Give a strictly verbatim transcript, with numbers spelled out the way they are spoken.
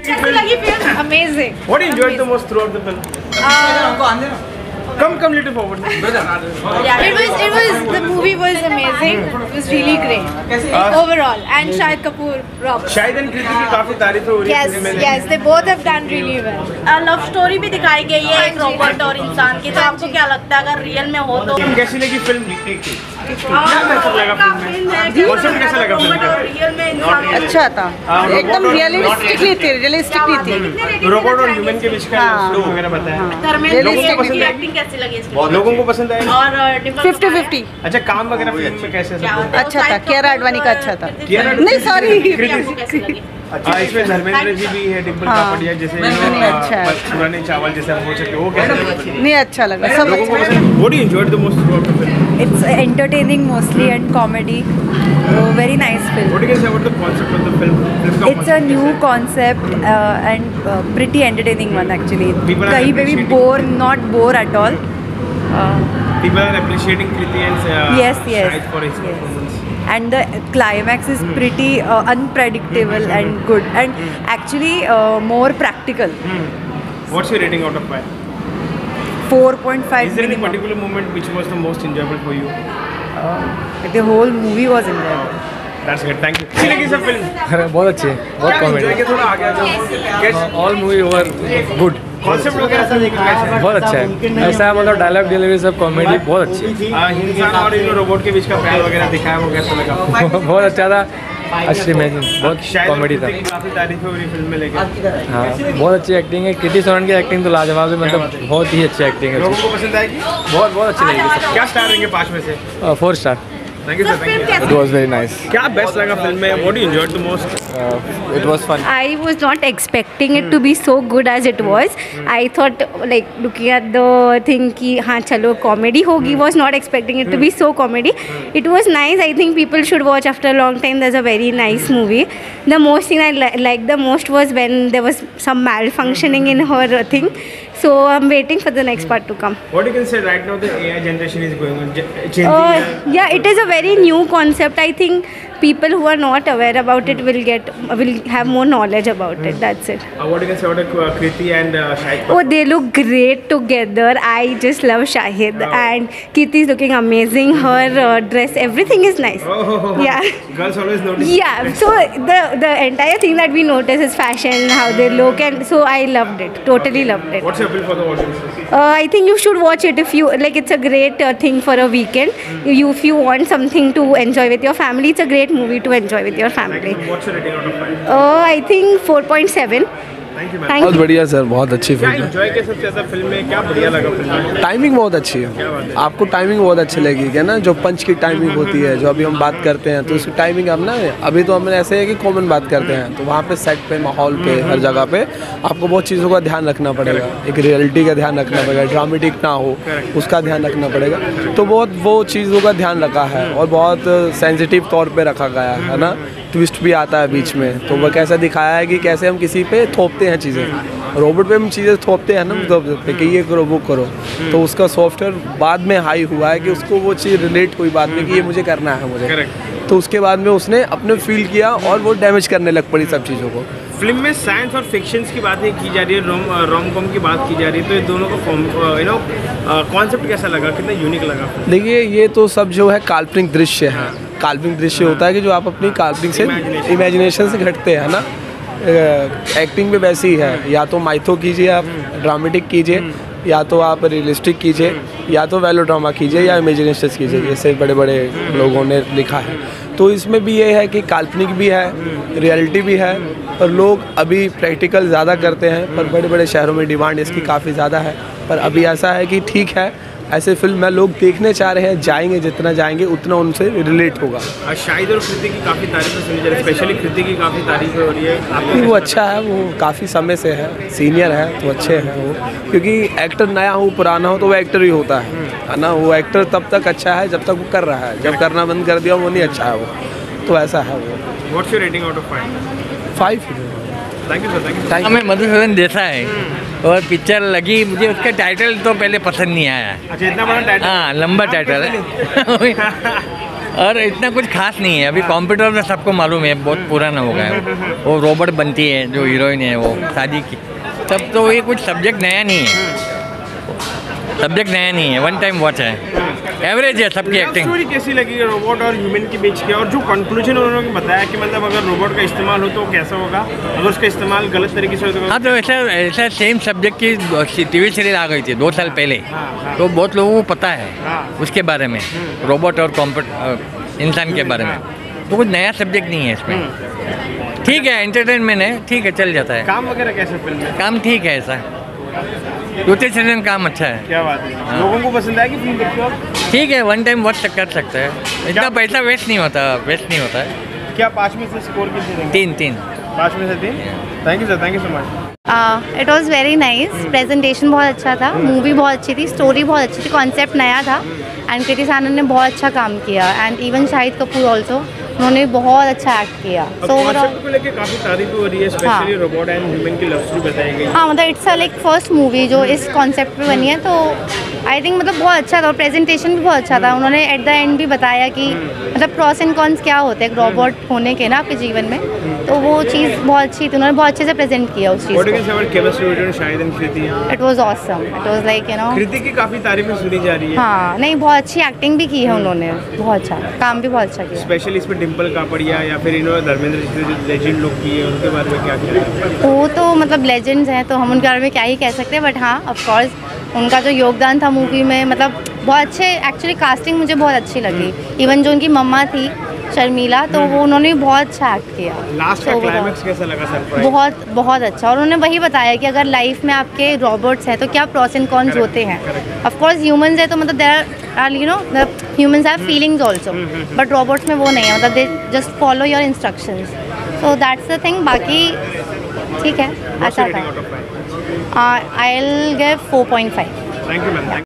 कैसी लगी film? Amazing. What you enjoyed the most throughout the film? Come, come little forward. Yeah, it was, it was, the movie was amazing. It was really great overall. And Shahid Kapoor, Rob. Shahid and Kriti की काफी तारीफ हो रही है Yes, film में। yes, they both have done really well. Love story भी दिखाई गई है एक रोबोट और इंसान की, तो आपको क्या लगता है अगर रियल में हो तो? कैसी लगी फिल्म? कैसा लगा फिल्म में? कॉन्सेप्ट कैसा लगा फिल्म का? रियल में इंसान अच्छा था, एकदम रियलिस्टिकली थी, रियलिस्टिकली थी। रोबोट और ह्यूमन के बीच का स्टोरी वगैरह बताया। धर्मेंद्र की एक्टिंग कैसी लगी इसकी? लोगों को पसंद आई और फिफ्टी फिफ्टी अच्छा काम वगैरह फिल्म में कैसे अच्छा था। कियारा आडवाणी का अच्छा था। कियारा नहीं सॉरी, कैसी लगी? अच्छा इसमें धर्मेंद्र जी भी है, डिम्पल कापड़िया जैसे नहीं, अच्छा है। पुराने चावल जैसे हम बोल सकते हैं, वो कैसे लगा? नहीं अच्छा लगा सब लोगों को पसंद। What you enjoyed the most throughout the film? It's entertaining mostly and comedy. So very nice film. What do you can say about the concept of the film? Film का It's a new concept uh, and uh, pretty entertaining one actually. People are कहीं पे भी appreciating- bore, not bore at all. Uh, People are appreciating Kriti and uh, Yes, yes, Shahid for his yes. performance. and the climax is pretty uh, unpredictable and good and actually uh, more practical. What's your rating out of five? four point five Is there any minimum. particular moment which was the most enjoyable for you? Like the whole movie was enjoyable. That's good. Thank you. कैसी लगी सब film? अरे बहुत अच्छी है, बहुत क्या comedy enjoy किया? थोड़ा आगे आ जाओ। कैसे all movie over good, concept वगैरह सब देखा कैसे? बहुत अच्छा है। ऐसा है मतलब डायलॉग डिलीवरी सब कॉमेडी बहुत अच्छी है। आ, इंसान और इन रोबोट के बीच का प्यार वगैरह दिखाया, वो कैसा लगा? बहुत अच्छा था, अच्छी इमेजिन, बहुत शायद कॉमेडी था। कृति की काफी तारीफ हो रही फिल्म में लेकर। हाँ बहुत अच्छी एक्टिंग है, कृति सनन की एक्टिंग तो लाजवाब है, मतलब बहुत ही अच्छी एक्टिंग है, लोगों को पसंद आएगी? बहुत बहुत अच्छी लगी। क्या स्टार देंगे पाँच में से? Four star. Thank you sir, thank you. It was very nice. क्या बेस्ट लगा फिल्म में? What you enjoyed the most? It was fun. I was not expecting it to be so good as it was. I thought like looking at the thing कि हाँ चलो comedy होगी, was not expecting it to be so comedy. It was nice. I think people should watch after a long time. There's a very nice movie. The most thing I li liked the most was when there was some malfunctioning in her uh, thing. So I'm waiting for the next part to come. What you can say right now the A I generation is going on, changing. Uh, yeah, it is a very new concept. I think people who are not aware about it will get will have more knowledge about it. That's it. Uh, what you can say about uh, Kriti and uh, Shahid? Oh, they look great together. I just love Shahid Oh. and Kirti is looking amazing. Her uh, dress, everything is nice. Oh, Yeah. girls always notice. Yeah, so the the entire thing that we notice is fashion, how they look, and so I loved it. Totally loved it. What's your appeal for the audience? Uh, I think you should watch it if you like. It's a great uh, thing for a weekend. You if you want something to enjoy with your family, it's a great movie to enjoy with your family. What's your rating out of five? Uh, I think four point seven. Thank you, man. Thank बहुत you. बढ़िया sir, बहुत अच्छी क्या film है। enjoy किया सबसे ज़्यादा film में? क्या बढ़िया लगा फिल्म में? टाइमिंग बहुत अच्छी क्या बात है, है? आपको टाइमिंग बहुत अच्छी लगेगी है ना। जो पंच की टाइमिंग होती है, जो अभी हम बात करते हैं, तो उसकी टाइमिंग अब ना, अभी तो हम ऐसे है कि कॉमन बात करते हैं, तो वहाँ पे सेट पे, माहौल पे, हर जगह पे आपको बहुत चीज़ों का ध्यान रखना पड़ेगा। एक रियलिटी का ध्यान रखना पड़ेगा, ड्रामेटिक ना हो उसका ध्यान रखना पड़ेगा। तो बहुत वो चीज़ों का ध्यान रखा है और बहुत सेंसिटिव तौर पर रखा गया है ना। ट्विस्ट भी आता है बीच में, तो वह कैसा दिखाया है कि कैसे हम किसी पे थोपते हैं चीज़ें, रोबोट पे हम चीज़ें थोपते हैं ना, मतलब पे कि ये करो वो करो, तो उसका सॉफ्टवेयर बाद में हाई हुआ है कि उसको वो चीज़ रिलेट कोई बात नहीं कि ये मुझे करना है मुझे, तो उसके बाद में उसने अपने फील किया और वो डैमेज करने लग पड़ी सब चीज़ों को। फिल्म में साइंस और फिक्शंस की बातें की जा रही है, रोम रोम कॉम की बात की जा रही है, तो ये दोनों का यू नो कॉन्सेप्ट कैसा लगा, कितना यूनिक लगा? देखिए ये तो सब जो है काल्पनिक दृश्य है, काल्पनिक दृश्य होता है कि जो आप अपनी काल्पनिक से इमेजिनेशन से घटते हैं ना। एक्टिंग भी वैसी ही है, या तो माइथो कीजिए आप, ड्रामेटिक कीजिए, या तो आप रियलिस्टिक कीजिए, या तो वैलो ड्रामा कीजिए, या इमेजिनेशन कीजिए, जैसे बड़े बड़े लोगों ने लिखा है। तो इसमें भी ये है कि काल्पनिक भी है, रियलिटी भी है, और लोग अभी प्रैक्टिकल ज़्यादा करते हैं, पर बड़े बड़े शहरों में डिमांड इसकी काफ़ी ज़्यादा है। पर अभी ऐसा है कि ठीक है, ऐसे फिल्म में लोग देखने चाह रहे हैं, जाएंगे, जितना जाएंगे उतना उनसे रिलेट होगा। शाहिद और कृति की काफ़ी तारीफें सुनी जा रही है, स्पेशली कृति की काफ़ी तारीफें हो रही है। नहीं वो अच्छा है, वो काफ़ी समय से है, सीनियर है तो अच्छे हैं वो, क्योंकि एक्टर नया हो पुराना हो तो वो एक्टर ही होता है है ना। वो एक्टर तब तक अच्छा है जब तक वो कर रहा है, जब करना बंद कर दिया वो नहीं अच्छा है वो, तो ऐसा है वो। What's your rating out of five? Five. Thank you sir, thank you. हमें मधुसूदन देसाई और पिक्चर लगी, मुझे उसका टाइटल तो पहले पसंद नहीं आया। अच्छा, इतना बड़ा टाइटल? हाँ, लंबा टाइटल है। और इतना कुछ खास नहीं है अभी। कंप्यूटर में सबको मालूम है, बहुत पुराना हो गया है। वो रोबोट बनती है जो हीरोइन है वो शादी की, तब तो ये कुछ सब्जेक्ट नया नहीं है। सब्जेक्ट नया नहीं है, वन टाइम वॉच है, एवरेज है सबकी एक्टिंग। स्टोरी कैसी लगी रोबोट और ह्यूमन के बीच की, और जो कंक्लूजन उन्होंने बताया कि मतलब अगर रोबोट का इस्तेमाल हो तो कैसा होगा, अगर उसका इस्तेमाल गलत तरीके से हो तो। हाँ, तो ऐसा ऐसा सेम सब्जेक्ट की टीवी सीरीज आ गई थी दो साल पहले, तो बहुत लोगों को पता है उसके बारे में, रोबोट और कंप्यूटर इंसान के बारे में। तो कुछ नया सब्जेक्ट नहीं है इसमें। ठीक है, एंटरटेनमेंट है, ठीक है, चल जाता है। काम वगैरह कैसे फिल्म में? काम ठीक है, ऐसा दूसरे सीजन काम अच्छा है। क्या बात है, हाँ। लोगों को पसंद आएगी फिल्म देखते हो? ठीक है, वन टाइम वॉच कर सकते हैं, इतना पैसा वेस्ट नहीं होता, वेस्ट नहीं होता है। क्या पाँच में से स्कोर कितने देंगे? तीन तीन पाँच में से तीन। Thank you sir, thank you so much. It was very nice, presentation बहुत अच्छा था, मूवी बहुत अच्छी थी, स्टोरी बहुत अच्छी थी, कॉन्सेप्ट नया था एंड कृति सानन ने बहुत अच्छा काम किया and even Shahid Kapoor also, उन्होंने बहुत अच्छा एक्ट किया। सो ओवरऑल को लेके काफी तारीफ हो रही है, स्पेशली रोबोट एंड ह्यूमन की लव स्टोरी बताई गई। हाँ, मतलब it's a like first movie जो इस कॉन्सेप्ट पे बनी है, तो आई थिंक मतलब बहुत अच्छा था और प्रेजेंटेशन भी बहुत अच्छा था। उन्होंने एट द एंड भी बताया कि मतलब प्रॉस एंड कॉन्स क्या होते हैं रोबोट होने के ना आपके जीवन में, तो वो चीज़ बहुत अच्छी थी, उन्होंने बहुत अच्छे से प्रेजेंट किया उस चीज़ को। It was awesome, it was like you know Kriti की काफी तारीफें सुनी जा रही है। हाँ, नहीं बहुत अच्छी एक्टिंग भी की है उन्होंने, बहुत अच्छा काम भी बहुत अच्छा किया। स्पेशली इसमें डिम्पल कापड़िया या फिर इन्होंने धर्मेंद्र जी जो लेजेंड लोग किए, उनके बारे में क्या कहना? वो तो मतलब लेजेंड्स हैं, तो हम उनके बारे में क्या ही कह सकते हैं, बट हाँ ऑफ कोर्स उनका जो योगदान था मूवी में, मतलब बहुत अच्छे, एक्चुअली कास्टिंग मुझे बहुत अच्छी लगी। इवन जो उनकी मम्मा थी शर्मिला, तो वो उन्होंने भी बहुत अच्छा एक्ट किया। लास्ट का क्लाइमेक्स कैसा लगा सर? बहुत बहुत अच्छा, और उन्होंने वही बताया कि अगर लाइफ में आपके रोबोट्स हैं तो क्या प्रॉस एंड कॉन्स होते हैं। ऑफ कोर्स ह्यूमंस है तो मतलब there are you know humans have feelings also, but robots में वो नहीं है, मतलब they just follow your instructions, so that's the thing. बाकी ठीक है, अच्छा था। I will give four point five. Thank you ma'am.